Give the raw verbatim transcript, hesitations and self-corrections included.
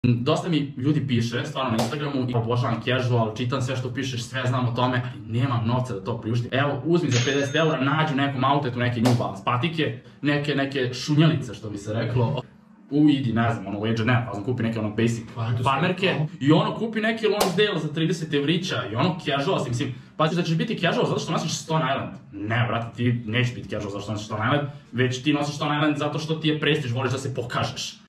Dosta mi ljudi piše, stvarno na Instagramu, i obožavam casual, čitam sve što pišeš, sve znam o tome, ali nemam novca da to priuštim. Evo, uzmi za pedeset eura, nađu nekom outletu neke New Balance patike, neke, neke šunjelice, što bi se reklo. U, idi, ne znam, ono, u Edge nema, pa znam, kupi neke ono basic farmerke i ono, kupi neki Lonsdale za trideset evrića i ono, casual si, mislim, paziš da ćeš biti casual zato što nosiš Stone Island. Ne, brate, ti nećeš biti casual zato što nosiš Stone Island, već ti nosiš Stone Island zato što ti je prestiž, voliš da se pokažeš.